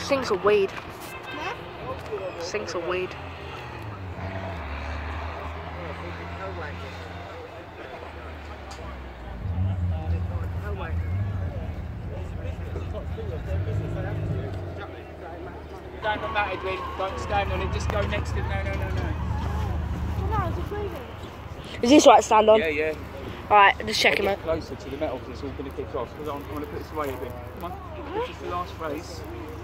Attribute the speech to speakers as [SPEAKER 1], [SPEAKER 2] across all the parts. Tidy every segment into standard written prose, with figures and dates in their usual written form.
[SPEAKER 1] Stinks of weed. Stinks of weed.
[SPEAKER 2] Stand on that, Edwin. Don't stand on it. Just go next to it. No.
[SPEAKER 3] No, it's a freebie.
[SPEAKER 1] Is this right to stand on?
[SPEAKER 2] Yeah.
[SPEAKER 1] Alright, just checking, mate.
[SPEAKER 2] Closer to the metal because it's all going to kick off. I'm going to put this away a bit. Come on. This is the last race.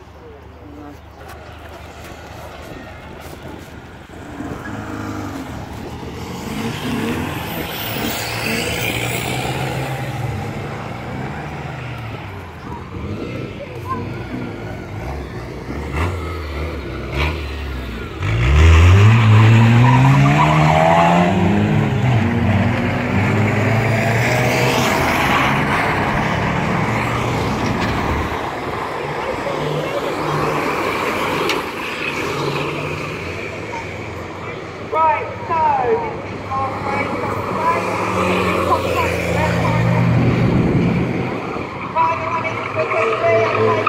[SPEAKER 4] Right, so this is our race of the day. Right, everyone into the quickly and take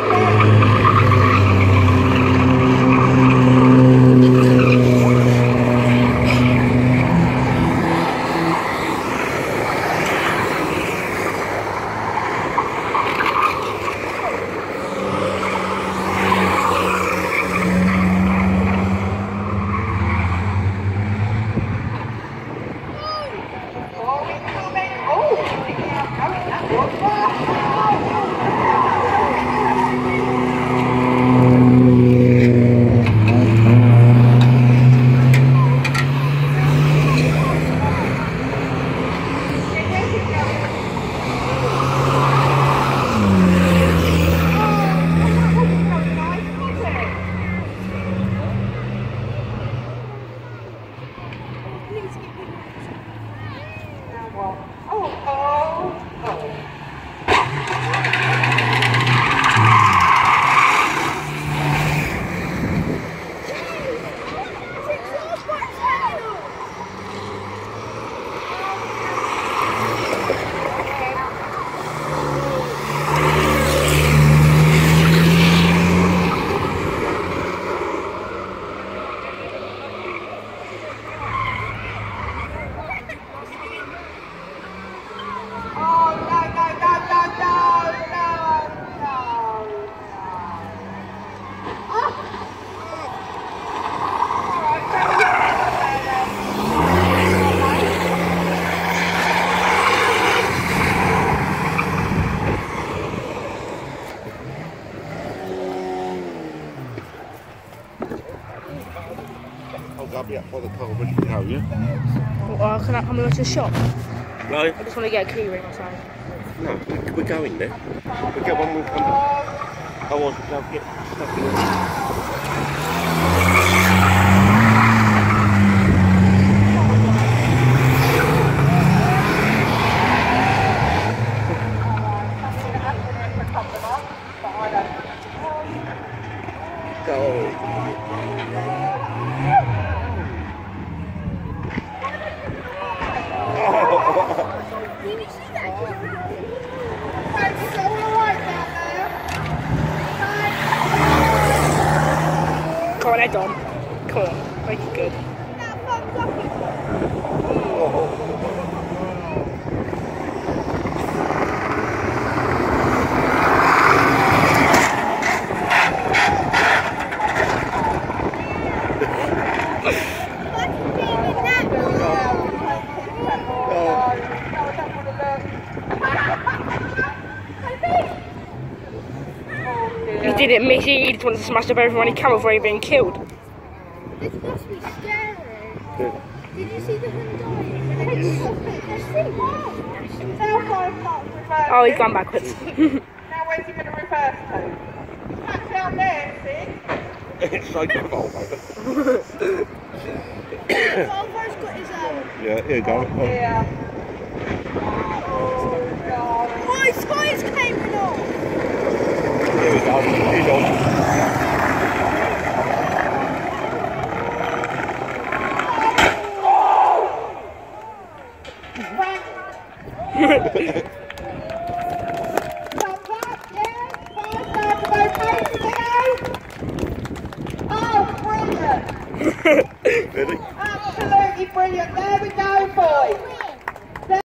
[SPEAKER 5] I'll be up by the car ready to go, yeah?
[SPEAKER 1] Well, can I come over to the shop?
[SPEAKER 5] No,
[SPEAKER 1] I just want to get a key ring or something.
[SPEAKER 5] no, we're going there. We'll get one, we'll come back. Otherwise we'll go get stuck in Go.
[SPEAKER 1] Come on, head on. Come on, make it good. He didn't miss it, he just wanted to smash up everyone he can before he being killed.
[SPEAKER 3] This must be scary.
[SPEAKER 5] Yeah.
[SPEAKER 3] Did you see the Hyundai?
[SPEAKER 1] Oh, he's gone backwards.
[SPEAKER 4] Now where's he going to reverse to? Back down there, see?
[SPEAKER 5] It's so good, Volvo.
[SPEAKER 3] Volvo's got his own.
[SPEAKER 5] Yeah, here you go. Oh.
[SPEAKER 4] Yeah. Oh, God.
[SPEAKER 3] Oh, his tyres came off.
[SPEAKER 5] Here we go. He's on.
[SPEAKER 4] Come back, yeah. 5,000 okay,
[SPEAKER 5] Ready?
[SPEAKER 4] Absolutely brilliant. There we go, boys.